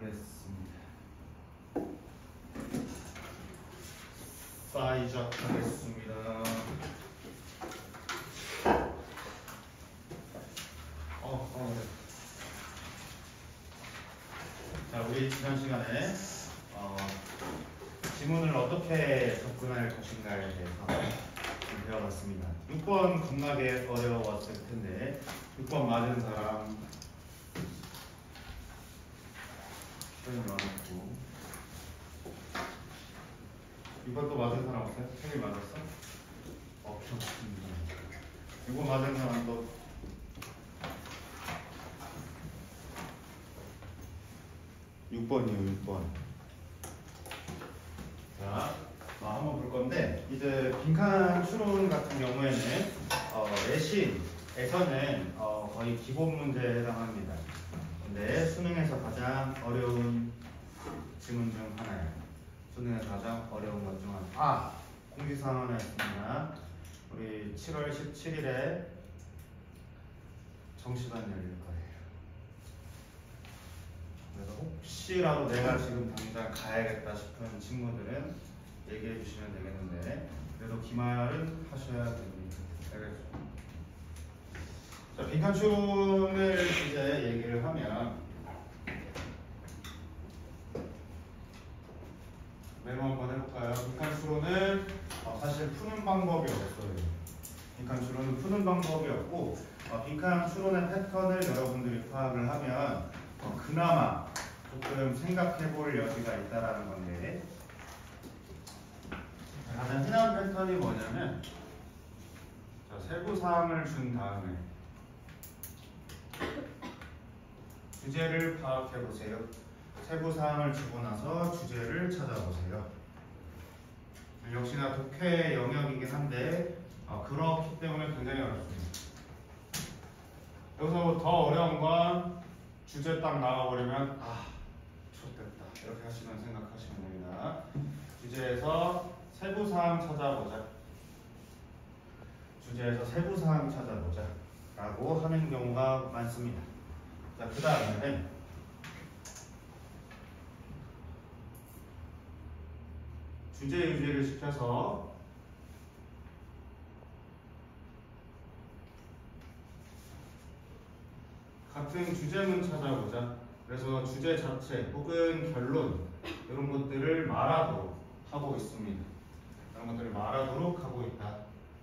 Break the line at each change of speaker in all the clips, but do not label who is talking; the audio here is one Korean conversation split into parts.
하겠습니다. 시작하겠습니다. 네. 자, 우리 지난 시간에 지문을 어떻게 접근할 것인가에 대해서 배워봤습니다. 6번 겁나게 어려웠을 텐데 6번 맞은 사람 시간이 많았고, 이것도 맞은 사람 없어요? 3개 맞았어? 없습니다. 이거 맞은 사람도 6번이요, 6번. 자, 한번 볼 건데, 이제 빈칸 추론 같은 경우에는 내신에서는 거의 기본 문제에 해당합니다. 근데 수능에서 가장 어려운 지문 중 하나예요. 수능에서 가장 어려운 것 중 하나. 공지사항 하나 있습니다. 우리 7월 17일에 정시반 열릴 거예요. 그래서 혹시라도 내가 지금 당장 가야겠다 싶은 친구들은 얘기해 주시면 되겠는데, 그래도 기말은 하셔야 됩니다. 알겠죠? 자, 빈칸 추론을 이제 얘기를 하면 메모 한번 해볼까요? 빈칸 추론은 사실 푸는 방법이 없어요. 빈칸 추론은 푸는 방법이 없고, 빈칸 추론의 패턴을 여러분들이 파악을 하면 그나마 조금 생각해 볼 여지가 있다라는 건데, 가장 흔한 패턴이 뭐냐면, 세부사항을 준 다음에 주제를 파악해 보세요. 세부사항을 주고 나서 주제를 찾아보세요. 역시나 독해 영역이긴 한데 그렇기 때문에 굉장히 어렵습니다. 여기서 더 어려운 건 주제 딱 나와버리면 좋됐다 이렇게 하시면 생각하시면 됩니다. 주제에서 세부사항 찾아보자. 주제에서 세부사항 찾아보자 라고 하는 경우가 많습니다. 자, 그 다음에는 주제 유지를 시켜서 같은 주제문 찾아보자. 그래서 주제 자체 혹은 결론 이런 것들을 말하도록 하고 있습니다. 이런 것들을 말하도록 하고 있다.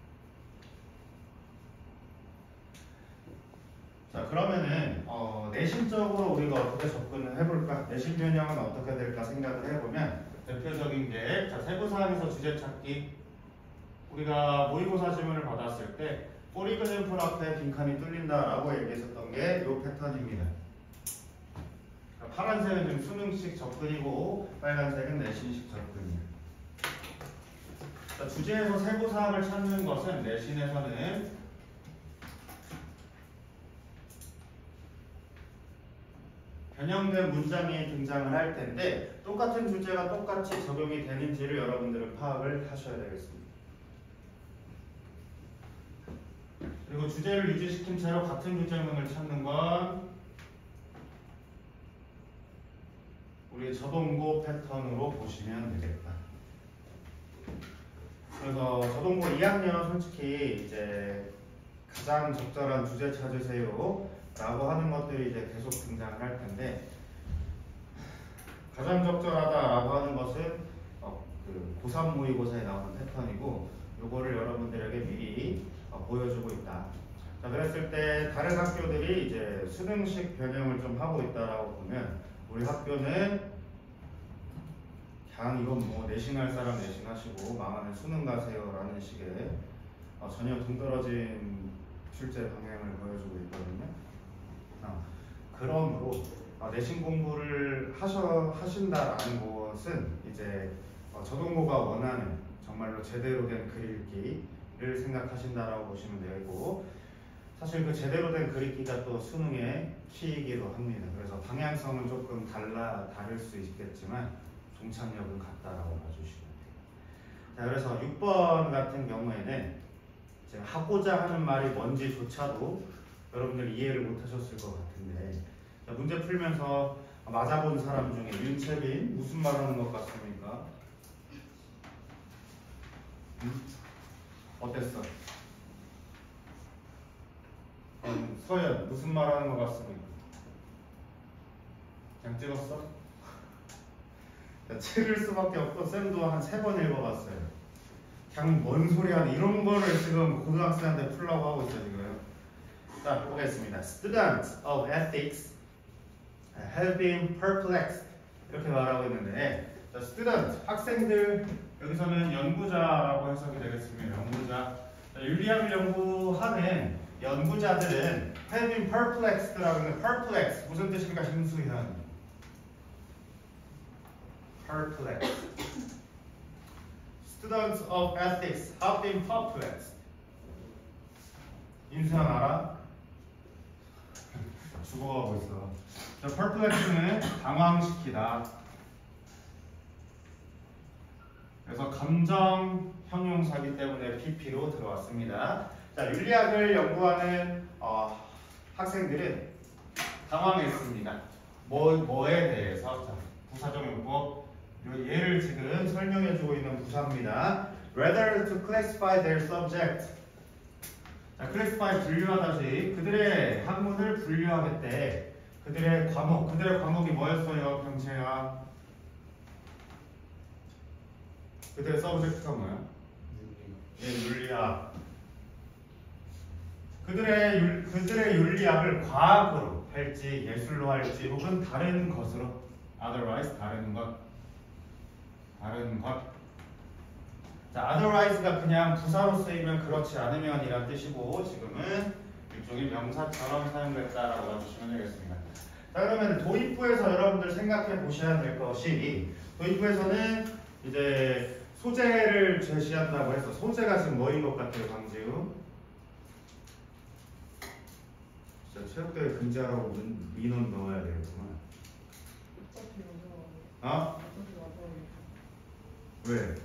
자, 그러면은 내신적으로 우리가 어떻게 접근을 해볼까? 내신 변형은 어떻게 될까 생각을 해보면, 대표적인 게 세부사항에서 주제 찾기. 우리가 모의고사 지문을 받았을 때 포리그램플 앞에 빈칸이 뚫린다라고 얘기했었던 게 이 패턴입니다. 파란색은 지금 수능식 접근이고 빨간색은 내신식 접근이에요. 자, 주제에서 세부사항을 찾는 것은 내신에서는 변형된 문장이 등장을 할 텐데, 똑같은 주제가 똑같이 적용이 되는지를 여러분들은 파악을 하셔야 되겠습니다. 그리고 주제를 유지시킨 채로 같은 주제문을 찾는 건 우리 저동고 패턴으로 보시면 되겠다. 그래서 저동고 2학년 솔직히 이제 가장 적절한 주제 찾으세요 라고 하는 것들이 이제 계속 등장을 할 텐데, 가장 적절하다라고 하는 것은 그 고3 모의고사에 나오는 패턴이고, 요거를 여러분들에게 미리 보여주고 있다. 자, 그랬을 때 다른 학교들이 이제 수능식 변형을 좀 하고 있다라고 보면, 우리 학교는 그냥 이건 뭐 내신할 사람 내신하시고 망하는 수능 가세요라는 식의 전혀 동떨어진 출제 방향을 보여주고 있거든요. 그러므로 내신 공부를 하신다라는 것은 이제 저동고가 원하는 정말로 제대로 된 글읽기를 생각하신다라고 보시면 되고, 사실 그 제대로 된 글읽기가 또 수능의 키이기도 합니다. 그래서 방향성은 조금 다를 수 있겠지만 종착역은 같다라고 봐주시면 돼요. 자, 그래서 6번 같은 경우에는 제가 하고자 하는 말이 뭔지조차도 여러분들이 이해를 못 하셨을 것 같은데, 자, 문제 풀면서 맞아본 사람 중에 윤채빈 무슨 말 하는 것 같습니까? 어땠어? 서연 무슨 말 하는 것 같습니까? 그냥 찍었어? 책을 수밖에 없고 쌤도 한 3번 읽어봤어요. 그냥 뭔 소리 하는 이런 거를 지금 고등학생한테 풀라고 하고 있어요 지금. 자 보겠습니다. Students of ethics have been perplexed 이렇게 말하고 있는데 자, student 학생들 여기서는 연구자라고 해석이 되겠습니다. 연구자 자, 윤리학을 연구하는 연구자들은 have been perplexed라고 하는 perplex 무슨 뜻입니까? 심수현 perplexed Students of ethics have been perplexed 임수현 알아? 죽어가고 있어. 자, perplex는 당황시키다. 그래서 감정 형용사기 때문에 PP로 들어왔습니다. 자, 윤리학을 연구하는 학생들은 당황했습니다. 뭐에 대해서? 자, 부사적용법. 얘를 지금 설명해주고 있는 부사입니다. Rather to classify their subject. 자, classify 분류하다시 그들의 학문을 분류하겠대. 그들의 과목이 뭐였어요, 병채야? 그들의 서브젝트가 뭐야? 예, 윤리학. 그들의 윤리학을 과학으로 할지, 예술로 할지, 혹은 다른 것으로, otherwise 다른 것. 자, otherwise가 그냥 부사로 쓰이면 그렇지 않으면 이란 뜻이고 지금은 일종의 명사처럼 사용됐다라고 봐주시면 되겠습니다. 자, 그러면 도입부에서 여러분들 생각해 보셔야 될 것이 도입부에서는 이제 소재를 제시한다고 해서 소재가 지금 뭐인 것 같아요, 강지우? 진짜 체육대회 금지하라고 민원 넣어야 되겠구만. 어? 왜?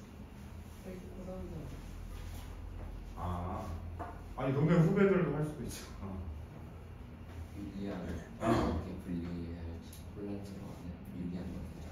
아니 동네 후배들도 할 수도 있죠.
윤리학을 어떻게 분류해야 할지 혼란스러워하는 윤리학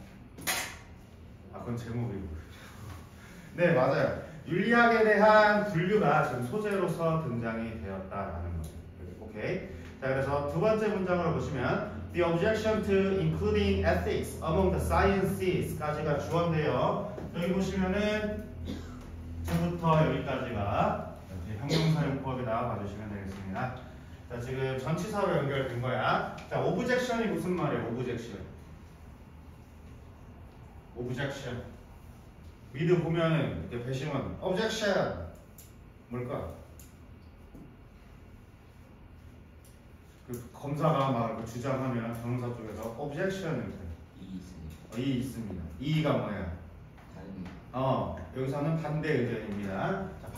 연구자.
그건 제목이고. 네, 맞아요. 윤리학에 대한 분류가 지금 소재로서 등장이 되었다라는 거죠. 오케이. 자, 그래서 두 번째 문장으로 보시면 The objection to including ethics among the sciences까지가 주어인데요. 여기 보시면은 부터 여기까지가 이렇게 형용사용법에 나와 봐주시면 되겠습니다. 자, 지금 전치사로 연결된 거야. 자, objection이 무슨 말이에요? objection. 미드 보면은 이렇게 배심은 objection 뭘까? 그 검사가 막 주장하면 변호사 쪽에서 objection을 이 있습니다. 이가 뭐야? 여기서는 반대 의견입니다. 자,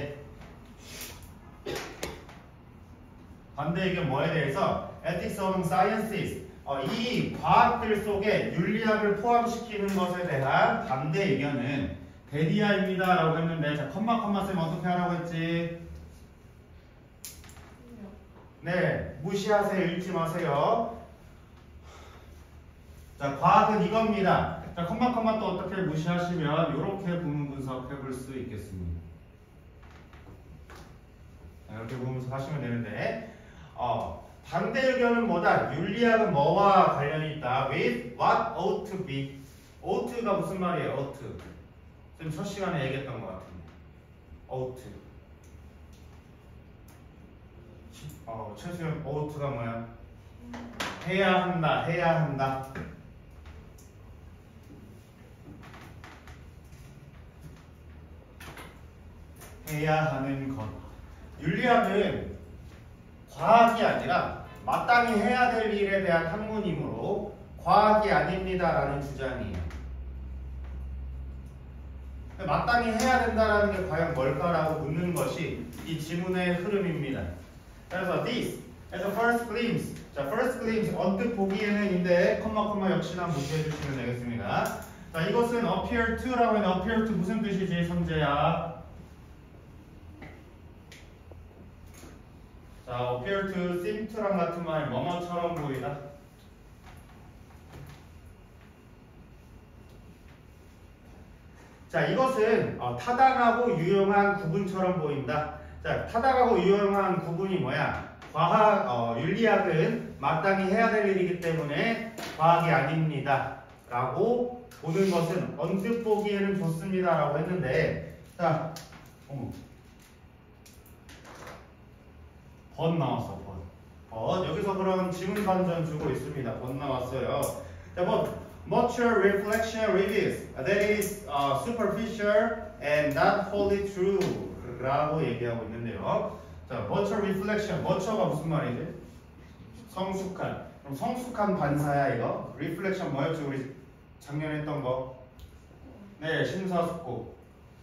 반대 의견 뭐에 대해서? Ethics among sciences. 이 과학들 속에 윤리학을 포함시키는 것에 대한 반대 의견은 대디아입니다 라고 했는데 자, 컴마쌤 어떻게 하라고 했지? 네, 무시하세요. 읽지 마세요. 자, 과학은 이겁니다. 자, 컴마 또 어떻게 무시하시면 이렇게 부문 분석해 볼 수 있겠습니다. 자, 이렇게 부문 분석하시면 되는데 반대 의견은 뭐다? 윤리학은 뭐와 관련이 있다? With what ought to be. ought가 무슨 말이에요? ought. 지금 첫 시간에 얘기했던 것 같은데. ought. 최수연 ought가 뭐야? 해야 한다. 해야 하는 것. 윤리학은 과학이 아니라 마땅히 해야 될 일에 대한 학문이므로 과학이 아닙니다라는 주장이에요. 마땅히 해야 된다라는 게 과연 뭘까라고 묻는 것이 이 지문의 흐름입니다. 그래서 this as a first glimpse. 자, first glimpse 언뜻 보기에는인데 컴마 역시나 무시해 주시면 되겠습니다. 자, 이것은 appear to라고 하는 appear to 무슨 뜻이지, 성재야? 자, appear to seem to랑 같은 말, 뭐뭐처럼 보이다. 자, 이것은 타당하고 유용한 구분처럼 보인다. 자, 타당하고 유용한 구분이 뭐야? 윤리학은 마땅히 해야 될 일이기 때문에 과학이 아닙니다. 라고 보는 것은 언뜻 보기에는 좋습니다. 라고 했는데, 자, 번 나왔어, 번. 여기서 그럼 지문 반전 주고 있습니다. 번 나왔어요. 자, Mature reflection reveals that it is superficial and not wholly true 라고 얘기하고 있는데요. 자, mature reflection, mature가 무슨 말이지? 성숙한. 그럼 성숙한 반사야 이거? reflection 뭐였지 우리 작년에 했던 거? 네, 심사숙고.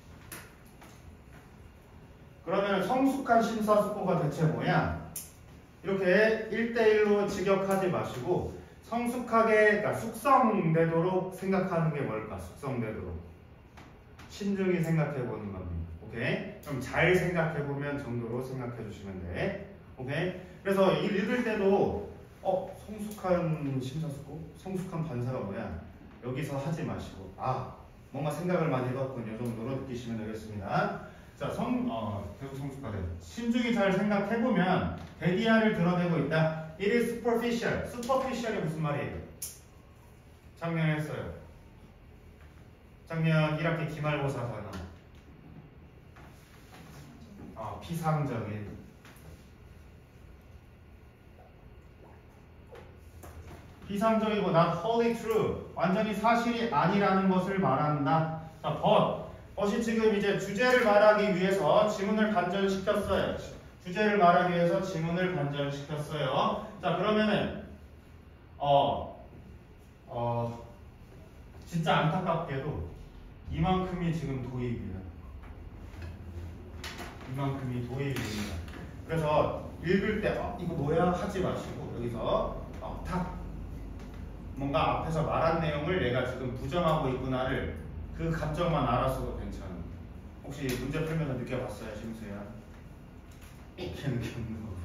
그러면 성숙한 심사숙고가 대체 뭐냐? 이렇게 1대1로 직역하지 마시고 성숙하게, 그러니까 숙성되도록 생각하는 게 뭘까? 숙성되도록. 신중히 생각해보는 겁니다. 오케이? 그럼 잘 생각해보면 정도로 생각해주시면 돼. 오케이? 그래서 읽을 때도 성숙한 심사숙고? 성숙한 반사가 뭐야? 여기서 하지 마시고 뭔가 생각을 많이 해봤군. 이 정도로 느끼시면 되겠습니다. 자, 계속 성숙하게. 신중히 잘 생각해보면 데디아를 드러내고 있다. It is superficial. superficial이 무슨 말이에요? 작년에 했어요. 작년 1학기 기말고사잖아. 피상적인. 피상적이고 not wholly true. 완전히 사실이 아니라는 것을 말한다. 자, 벗이 지금 이제 주제를 말하기 위해서 지문을 반전시켰어요. 주제를 말하기 위해서 지문을 반전시켰어요. 자, 그러면은 진짜 안타깝게도 이만큼이 지금 도입이에요. 이만큼이 도입입니다. 그래서 읽을 때 이거 뭐야 하지 마시고 여기서 탁 뭔가 앞에서 말한 내용을 내가 지금 부정하고 있구나를 그 감정만 알았어도 괜찮아요. 혹시 문제 풀면서 느껴봤어요, 심수야? 이렇게 느끼는 거.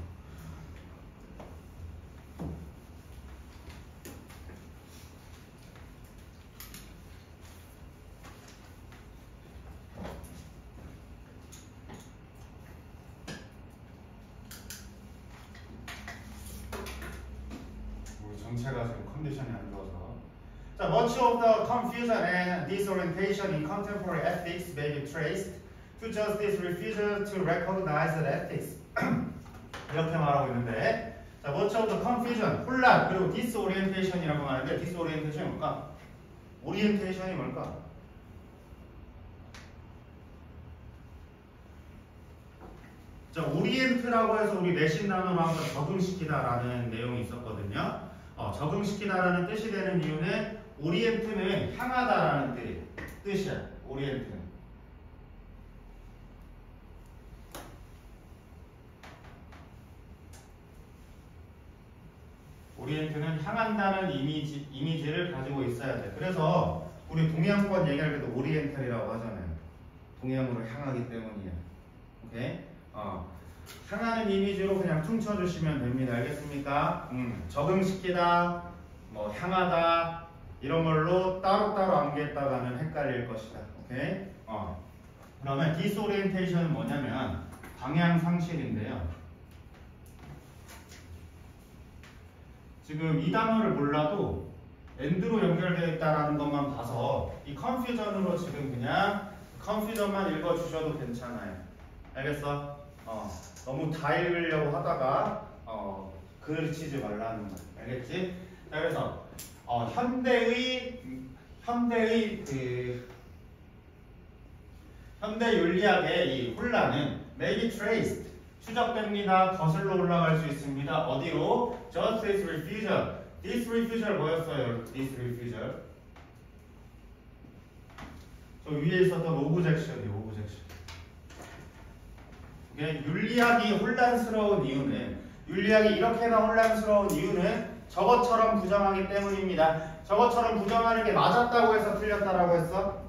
우리 전체가 지금 컨디션이 안 좋아서. 자, much of the confusion and disorientation in contemporary ethics may be traced to just this refusal to recognize that ethics. 이렇게 말하고 있는데, 자, much of the confusion, 혼란, 그리고 disorientation이라고 하는데, disorientation이 뭘까? orientation이 뭘까? 자, orient라고 해서 우리 내신 단어로 한번 적응시키다라는 내용이 있었거든요. 적응시키다라는 뜻이 되는 이유는 orient는 향하다라는 뜻이야. orient는. 오리엔트는 향한다는 이미지를 가지고 있어야 돼. 그래서 우리 동양권 얘기할 때도 오리엔탈이라고 하잖아요. 동양으로 향하기 때문이야. 오케이? 향하는 이미지로 그냥 퉁쳐주시면 됩니다. 알겠습니까? 적응시키다, 뭐 향하다 이런 걸로 따로따로 암기했다가는 헷갈릴 것이다. 오케이? 그러면 디스오리엔테이션은 뭐냐면 방향 상실인데요. 지금 이 단어를 몰라도 and로 연결되어 있다는 것만 봐서 이 confusion으로 지금 그냥 confusion만 읽어주셔도 괜찮아요. 알겠어? 너무 다 읽으려고 하다가 글을 치지 말라는 거. 알겠지? 자, 그래서 현대 윤리학의 이 혼란은 may be traced 추적됩니다. 거슬러 올라갈 수 있습니다. 어디로? Just this refusal. This refusal 뭐였어요? This refusal. 저 위에 있었던 objection. 윤리학이 혼란스러운 이유는 윤리학이 이렇게나 혼란스러운 이유는 저것처럼 부정하기 때문입니다. 저것처럼 부정하는 게 맞았다고 해서 틀렸다라고 했어?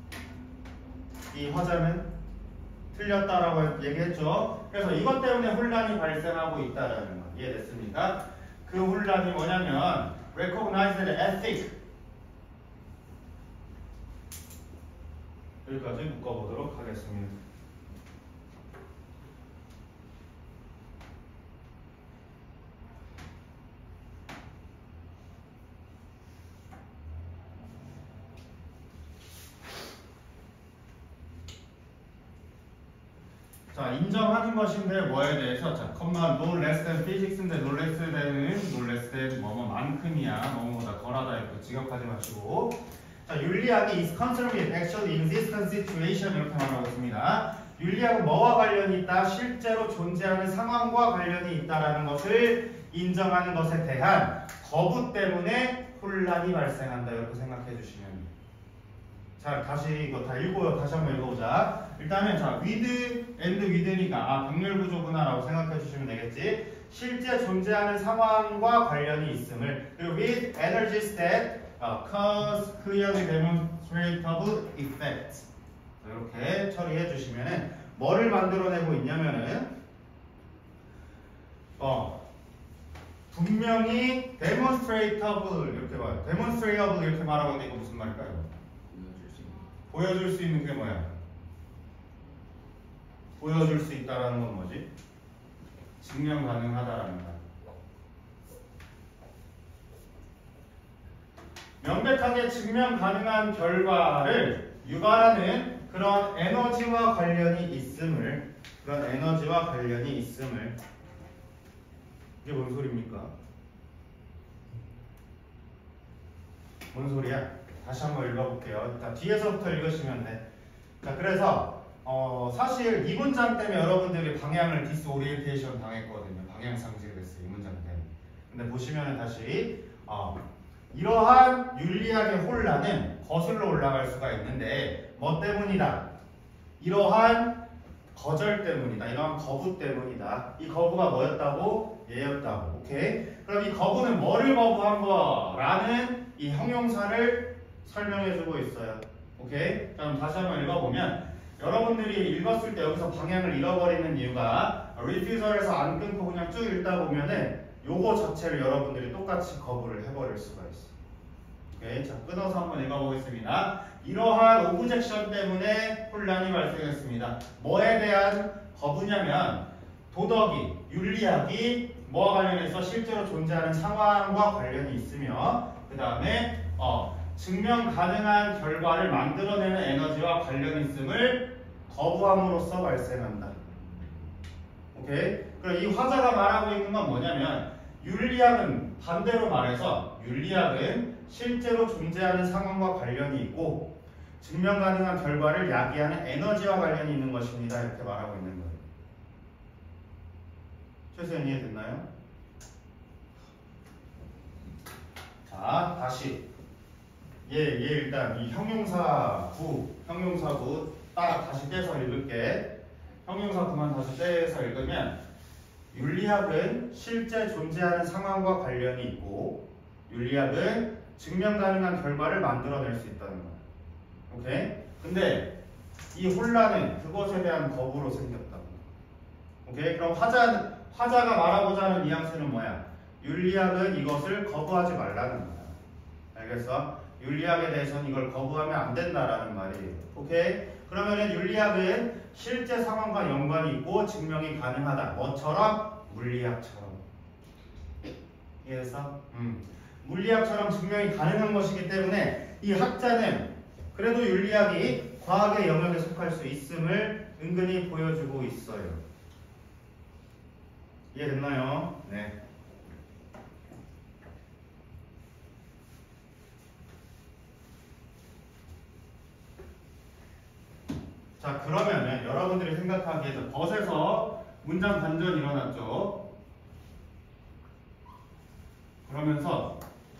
이 화자는 틀렸다라고 얘기했죠. 그래서 이것 때문에 혼란이 발생하고 있다라는 거 이해됐습니까? 그 혼란이 뭐냐면 recognize the ethic 여기까지 묶어보도록 하겠습니다. 자, 인정하는 것인데 뭐에 대해서 자, no less than physics인데 no less than 뭐뭐만큼이야 뭐뭐보다 덜하다 이렇게 직역하지 마시고 자, 윤리학이 is concerned with actual existence situation 이렇게 말하고 있습니다. 윤리학은 뭐와 관련이 있다? 실제로 존재하는 상황과 관련이 있다라는 것을 인정하는 것에 대한 거부 때문에 혼란이 발생한다 이렇게 생각해 주시면 돼요. 자, 다시 이거 다 읽고요. 다시 한번 읽어보자. 일단은 자, with and with니까 병렬 구조구나 라고 생각해 주시면 되겠지. 실제 존재하는 상황과 관련이 있음을 그리고 with energies that cause clearly demonstrable effects 이렇게 처리해 주시면은 뭐를 만들어내고 있냐면은 분명히 demonstrable 이렇게 봐요. demonstrable 이렇게 말하고 있는데 이거 무슨 말일까요? 보여줄 수 있는 게 뭐야? 보여줄 수 있다라는 건 뭐지? 증명 가능하다라는 말. 명백하게 증명 가능한 결과를 유발하는 그런 에너지와 관련이 있음을 이게 뭔 소리입니까? 뭔 소리야? 다시 한번 읽어볼게요. 자, 뒤에서부터 읽으시면 돼. 자, 그래서 사실 이 문장 때문에 여러분들이 방향을 디스오리엔테이션 당했거든요. 방향 상실이 됐어요. 이 문장 때문에. 근데 보시면은 다시 이러한 윤리학의 혼란은 거슬러 올라갈 수가 있는데 뭐 때문이다? 이러한 거절 때문이다. 이러한 거부 때문이다. 이 거부가 뭐였다고? 얘였다고. 오케이? 그럼 이 거부는 뭐를 거부한 거라는 이 형용사를 설명해주고 있어요. 오케이? 그럼 다시 한번 읽어보면 여러분들이 읽었을 때 여기서 방향을 잃어버리는 이유가 refusal에서 안 끊고 그냥 쭉 읽다 보면은 요거 자체를 여러분들이 똑같이 거부를 해버릴 수가 있어. 오케이? 자, 끊어서 한번 읽어보겠습니다. 이러한 오브젝션 때문에 혼란이 발생했습니다. 뭐에 대한 거부냐면 도덕이, 윤리학이 뭐와 관련해서 실제로 존재하는 상황과 관련이 있으며 그 다음에 증명 가능한 결과를 만들어내는 에너지와 관련이 있음을 거부함으로써 발생한다. 오케이? 그럼 이 화자가 말하고 있는 건 뭐냐면 윤리학은 반대로 말해서 윤리학은 실제로 존재하는 상황과 관련이 있고 증명 가능한 결과를 야기하는 에너지와 관련이 있는 것입니다. 이렇게 말하고 있는 거예요. 최소한 이해됐나요? 자, 다시 얘 일단 이 형용사구 딱 다시 떼서 읽을게. 형용사구만 다시 떼서 읽으면 윤리학은 실제 존재하는 상황과 관련이 있고 윤리학은 증명 가능한 결과를 만들어낼 수 있다는 거야. 오케이? 근데 이 혼란은 그것에 대한 거부로 생겼다고. 오케이? 그럼 화자가 말하고자 하는 뉘앙스는 뭐야? 윤리학은 이것을 거부하지 말라는 거야. 알겠어? 윤리학에 대해서는 이걸 거부하면 안 된다라는 말이에요. 오케이? 그러면은 윤리학은 실제 상황과 연관이 있고 증명이 가능하다. 뭐처럼? 물리학처럼. 이해했어? 물리학처럼 증명이 가능한 것이기 때문에 이 학자는 그래도 윤리학이 과학의 영역에 속할 수 있음을 은근히 보여주고 있어요. 이해됐나요? 네. 자, 그러면은 여러분들이 생각하기에도 벗에서 문장 반전이 일어났죠. 그러면서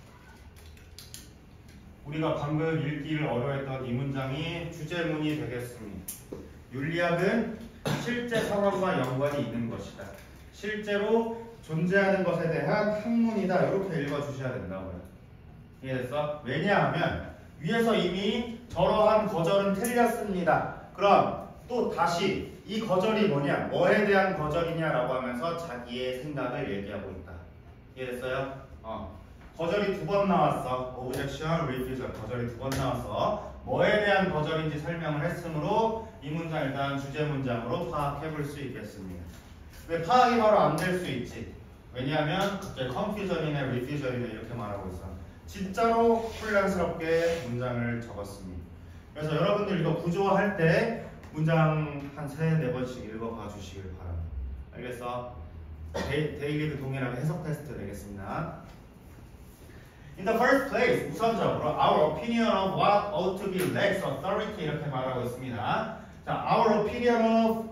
우리가 방금 읽기를 어려워했던 이 문장이 주제문이 되겠습니다. 윤리학은 실제 상황과 연관이 있는 것이다. 실제로 존재하는 것에 대한 학문이다. 이렇게 읽어주셔야 된다고요. 이해됐어? 왜냐하면 위에서 이미 저러한 거절은 틀렸습니다. 그럼 또 다시 이 거절이 뭐냐? 뭐에 대한 거절이냐라고 하면서 자기의 생각을 얘기하고 있다. 이해됐어요? 거절이 2번 나왔어. objection, refusal. 거절이 2번 나왔어. 뭐에 대한 거절인지 설명을 했으므로 이 문장 일단 주제 문장으로 파악해 볼 수 있겠습니다. 왜 파악이 바로 안 될 수 있지? 왜냐하면 갑자기 confusion이네, refusal이네 이렇게 말하고 있어. 진짜로 혼란스럽게 문장을 적었습니다. 그래서 여러분들 이거 구조화할 때 문장 한 3-4번씩 읽어봐 주시길 바랍니다. 알겠어? 데일리도 동일하게 해석 테스트 내겠습니다. In the first place, 우선적으로 our opinion of what ought to be lacks authority 이렇게 말하고 있습니다. 자, our opinion of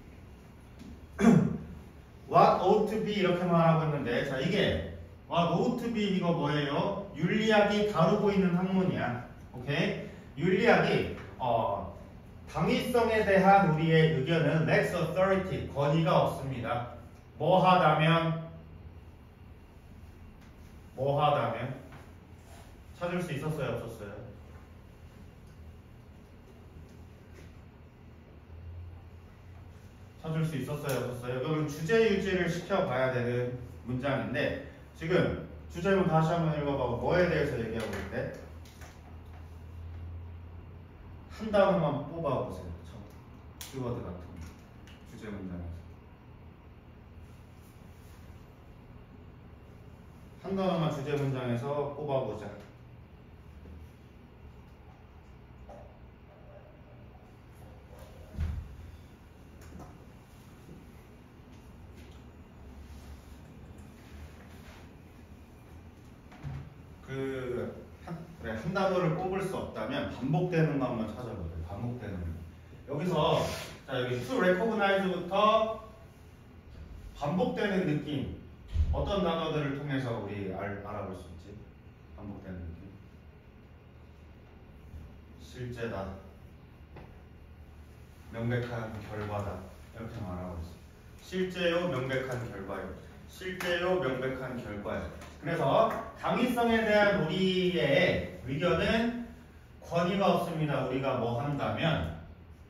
what ought to be 이렇게 말하고 있는데, 자 이게 what ought to be 이거 뭐예요? 윤리학이 다루고 있는 학문이야. 오케이? 윤리학이 당위성에 대한 우리의 의견은 lacks authority 권위가 없습니다. 뭐 하다면 찾을 수 있었어요, 없었어요? 찾을 수 있었어요, 없었어요? 이거는 주제 유지를 시켜봐야 되는 문장인데 지금 주제문 다시 한번 읽어봐. 뭐에 대해서 얘기하고 있는데 한 단어만 뽑아보세요. 키워드 같은 주제 문장에서 한 단어만 주제 문장에서 뽑아보자. 그래, 한 단어를 뽑을 수 없다면 반복되는 것만 찾아보세요. 반복되는 것. 여기서 자 여기 to recognize부터 반복되는 느낌 어떤 단어들을 통해서 우리 알아볼 수 있지? 반복되는 느낌. 실제다. 명백한 결과다. 이렇게 말하고 있어. 실제요, 명백한 결과요. 실제요, 명백한 결과요. 그래서 당위성에 대한 우리의 의견은 권위가 없습니다. 우리가 뭐 한다면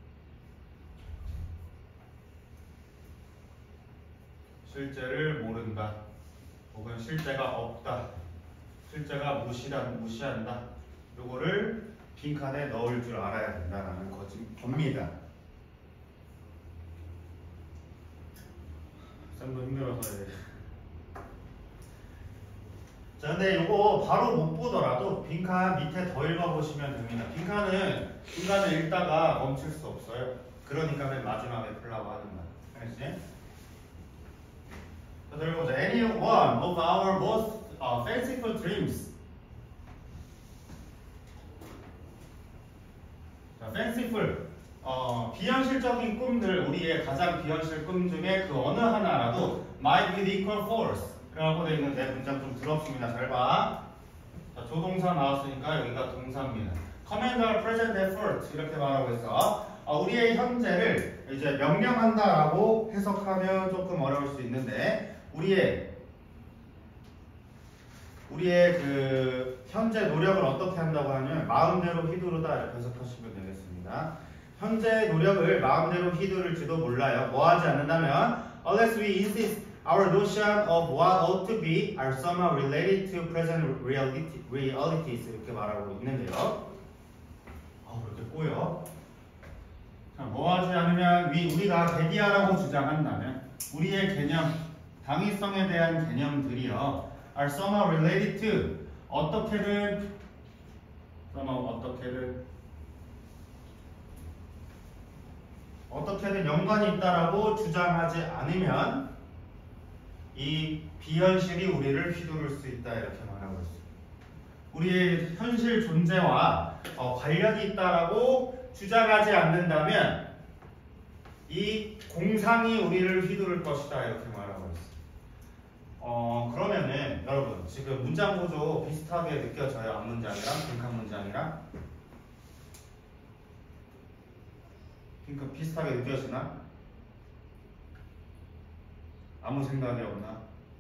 실제를 모른다. 혹은 실제가 없다. 실제가 무시한다. 요거를 빈칸에 넣을 줄 알아야 된다는 겁니다. 쌤도 힘들어서 자, 근데 요거 바로 못 보더라도 빈칸 밑에 더 읽어보시면 됩니다. 빈칸은 읽다가 멈출 수 없어요. 그러니까 맨 마지막에 풀라고 하는 거야. 알겠지? 자, 들어보자. Any one of our most fanciful dreams. 자, fanciful. 비현실적인 꿈들, 우리의 가장 비현실 꿈 중에 그 어느 하나라도 might be equal force. 라고 되어 있는데 문장 좀 더럽습니다. 잘 봐. 자, 조동사 나왔으니까 여기가 동사입니다. command our present effort 이렇게 말하고 있어. 우리의 현재를 이제 명령한다라고 해석하면 조금 어려울 수 있는데 우리의 그 현재 노력을 어떻게 한다고 하면 마음대로 휘두르다 이렇게 해석하시면 되겠습니다. 현재 노력을 마음대로 휘두를지도 몰라요. 뭐 하지 않는다면 unless we insist our notion of what ought to be are somehow related to present realities 이렇게 말하고 있는데요. 왜 이렇게 꼬여? 자, 뭐 하지 않으면 우리가 대기하라고 주장한다면 우리의 개념, 당위성에 대한 개념들이요 are somehow related to 어떻게든 연관이 있다라고 주장하지 않으면 이 비현실이 우리를 휘두를 수 있다 이렇게 말하고 있습니다. 우리의 현실 존재와 관련이 있다라고 주장하지 않는다면 이 공상이 우리를 휘두를 것이다 이렇게 말하고 있습니다. 그러면은 여러분 지금 문장 구조 비슷하게 느껴져요? 앞문장이랑 빈칸 문장이랑 빈칸 비슷하게 느껴지나? 아무 생각이 없나?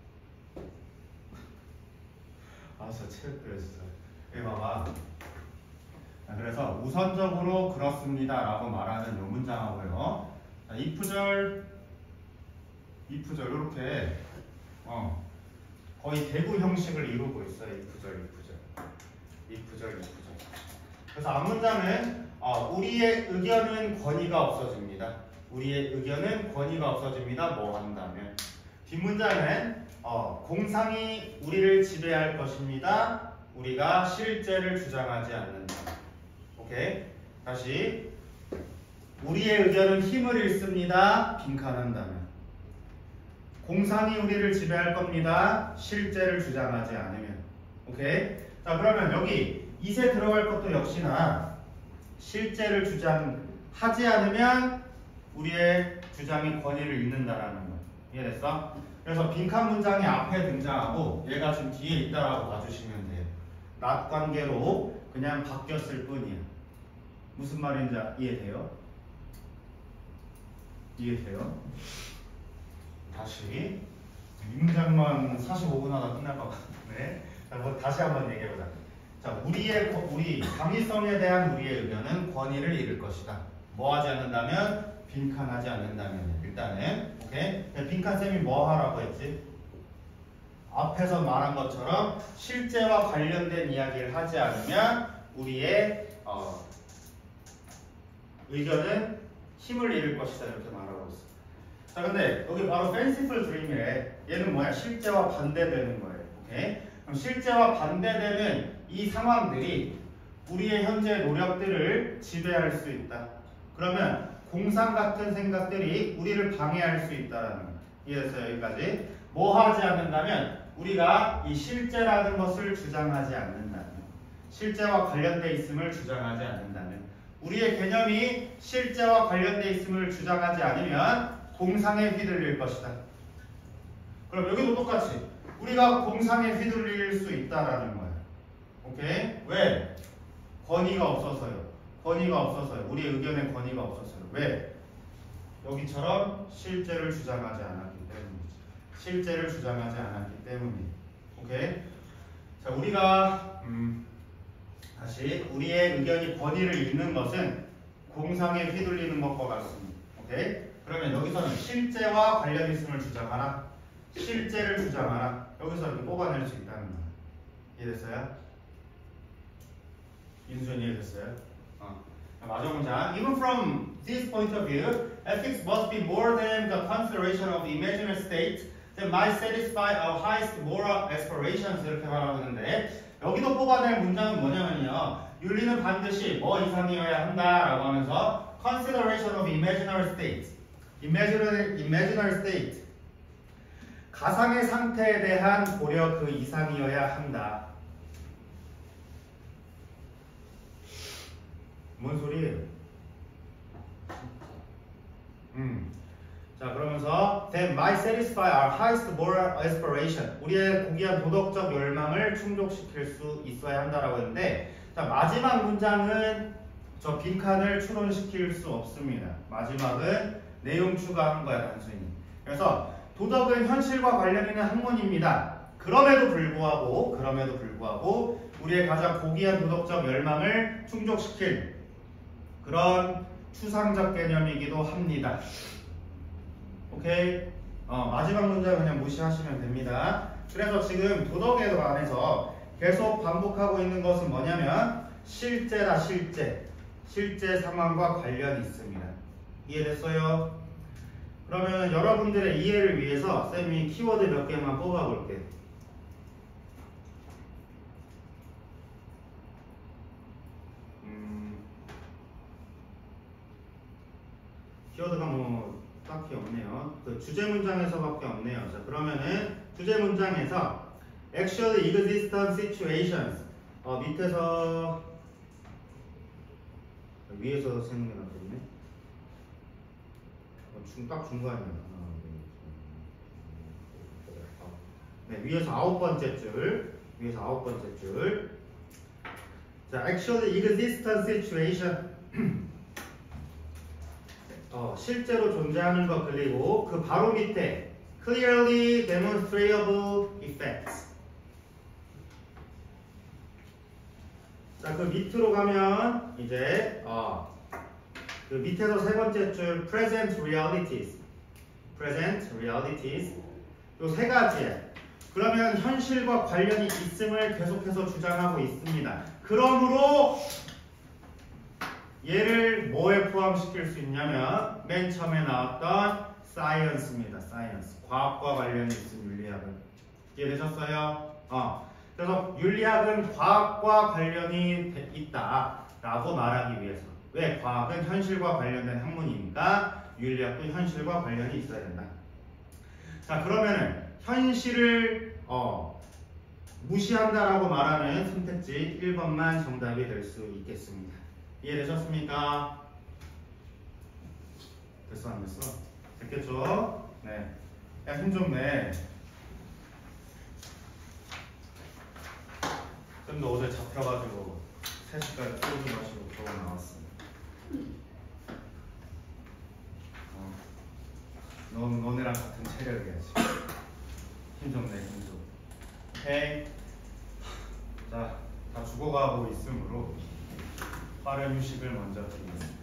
저 체육 그랬어. 이거 봐봐. 그래서 우선적으로 그렇습니다 라고 말하는 요 문장하고요. 자, if 절 이렇게 거의 대구 형식을 이루고 있어요. 이 구절. 그래서 앞문장은 우리의 의견은 권위가 없어집니다. 뭐 한다면. 뒷문장은 공상이 우리를 지배할 것입니다. 우리가 실제를 주장하지 않는다. 오케이? 다시. 우리의 의견은 힘을 잃습니다. 빈칸한다면. 공상이 우리를 지배할 겁니다. 실제를 주장하지 않으면. 오케이? 자, 그러면 여기 이세 들어갈 것도 역시나 실제를 주장하지 않으면 우리의 주장이 권위를 잃는다라는 거. 이해됐어? 그래서 빈칸 문장이 앞에 등장하고 얘가 지금 뒤에 있다라고 봐주시면 돼요. not 관계로 그냥 바뀌었을 뿐이야. 무슨 말인지 이해돼요? 다시 이 문장만 45분 하다 끝날 것 같은데. 자, 다시 한번 얘기해보자. 자, 우리 당위성에 대한 우리의 의견은 권위를 잃을 것이다. 뭐 하지 않는다면? 빈칸하지 않는다면. 일단은 오케이? 빈칸 쌤이 뭐 하라고 했지? 앞에서 말한 것처럼 실제와 관련된 이야기를 하지 않으면 우리의 의견은 힘을 잃을 것이다. 이렇게 말하고 있어. 자, 근데 여기 바로 fanciful dream이래. 얘는 뭐야? 실제와 반대되는 거예요. 오케이? 그럼 실제와 반대되는 이 상황들이 우리의 현재 노력들을 지배할 수 있다. 그러면 공상 같은 생각들이 우리를 방해할 수 있다라는 거. 이해됐어요? 여기까지. 뭐 하지 않는다면 우리가 이 실제라는 것을 주장하지 않는다면, 실제와 관련돼 있음을 주장하지 않는다면, 우리의 개념이 실제와 관련돼 있음을 주장하지 않으면 공상에 휘둘릴 것이다. 그럼 여기도 똑같이 우리가 공상에 휘둘릴 수 있다라는 거야. 오케이? 왜? 권위가 없어서요. 우리의 의견에 권위가 없어서요. 왜? 여기처럼 실제를 주장하지 않았기 때문이지. 오케이? 자, 우리가 다시 우리의 의견이 권위를 잃는 것은 공상에 휘둘리는 것과 같습니다. 오케이? 그러면 여기서는 실제와 관련 있음을 주장하라. 실제를 주장하라. 여기서 이렇게 뽑아낼 수 있다는 거야. 이해됐어요? 인수는 이해됐어요? 마지막 문장. Even from this point of view, ethics must be more than the consideration of imaginary state that might satisfy our highest moral aspirations. 이렇게 말하고 있는데 여기도 뽑아낼 문장은 뭐냐면요. 윤리는 반드시 뭐 이상이어야 한다라고 하면서 consideration of imaginary state. imaginary state. 가상의 상태에 대한 고려 그 이상이어야 한다. 뭔 소리예요? 자, 그러면서 that might satisfy our highest moral aspiration. 우리의 고귀한 도덕적 열망을 충족시킬 수 있어야 한다라고 했는데, 자, 마지막 문장은 저 빈칸을 추론시킬 수 없습니다. 마지막은 내용 추가한 거야, 단순히. 그래서 도덕은 현실과 관련 있는 학문입니다. 그럼에도 불구하고 우리의 가장 고귀한 도덕적 열망을 충족시킬 그런 추상적 개념이기도 합니다. 오케이? 마지막 문장 그냥 무시하시면 됩니다. 그래서 지금 도덕에 관해서 계속 반복하고 있는 것은 뭐냐면 실제다, 실제 상황과 관련이 있습니다. 이해됐어요? 그러면 여러분들의 이해를 위해서 쌤이 키워드 몇 개만 뽑아볼게요. 키워드가 뭐 딱히 없네요. 그 주제 문장에서밖에 없네요. 자, 그러면은 주제 문장에서 actually existent situations 밑에서 위에서 쓰는 게 낫겠네. 딱 중간이야. 네, 위에서 아홉 번째 줄. 자, actually existent situation. 실제로 존재하는 것, 그리고 그 바로 밑에 clearly demonstrable effects. 자, 그 밑으로 가면 이제 그 밑에서 세 번째 줄 present realities. 요 세 가지야. 그러면 현실과 관련이 있음을 계속해서 주장하고 있습니다. 그러므로 얘를 뭐에 포함시킬 수 있냐면 맨 처음에 나왔던 사이언스입니다. 사이언스. 과학과 관련이 있은 윤리학은. 이해되셨어요? 그래서 윤리학은 과학과 관련이 있다라고 말하기 위해서. 왜? 과학은 현실과 관련된 학문이니까 윤리학도 현실과 관련이 있어야 된다. 자, 그러면은 현실을 무시한다라고 말하는 선택지 1번만 정답이 될 수 있겠습니다. 이해되셨습니까? 됐어 안 됐어? 됐겠죠? 네. 야, 힘 좀 내. 좀 더 어제 잡혀가지고 3시까지 소주 마시고 겨우 나왔어. 너네랑 같은 체력이야 지금. 힘 좀 내, 힘 좀. 오케이. 자, 다 죽어가고 있으므로 빠른 휴식을 먼저 드리겠습니다.